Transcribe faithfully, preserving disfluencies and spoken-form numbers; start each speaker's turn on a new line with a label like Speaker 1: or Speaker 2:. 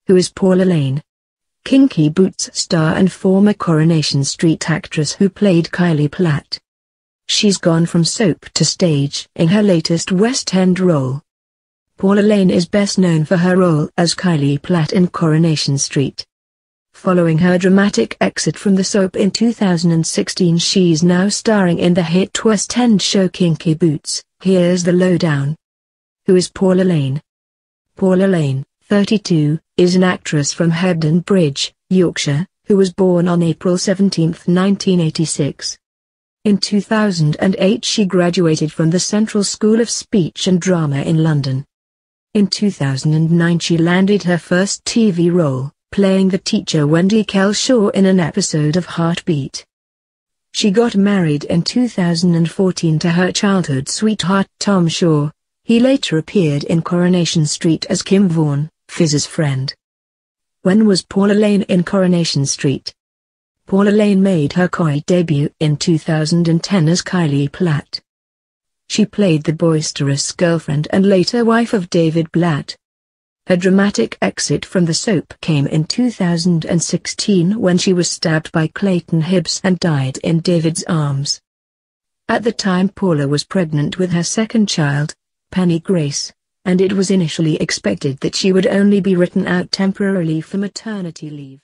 Speaker 1: who is Paula Lane. Kinky Boots star and former Coronation Street actress who played Kylie Platt. She's gone from soap to stage in her latest West End role. Paula Lane is best known for her role as Kylie Platt in Coronation Street. Following her dramatic exit from the soap in two thousand sixteen, she's now starring in the hit West End show Kinky Boots. Here's the lowdown. Who is Paula Lane? Paula Lane, thirty-two, is an actress from Hebden Bridge, Yorkshire, who was born on April seventeenth nineteen eighty-six. In two thousand eight she graduated from the Central School of Speech and Drama in London. In two thousand nine she landed her first T V role, playing the teacher Wendy Kelshaw in an episode of Heartbeat. She got married in two thousand fourteen to her childhood sweetheart Tom Shaw. He later appeared in Coronation Street as Kim Vaughan, Fizz's friend. When was Paula Lane in Coronation Street? Paula Lane made her coy debut in two thousand ten as Kylie Platt. She played the boisterous girlfriend and later wife of David Blatt. Her dramatic exit from the soap came in two thousand sixteen when she was stabbed by Clayton Hibbs and died in David's arms. At the time Paula was pregnant with her second child, Penny Grace, and it was initially expected that she would only be written out temporarily for maternity leave.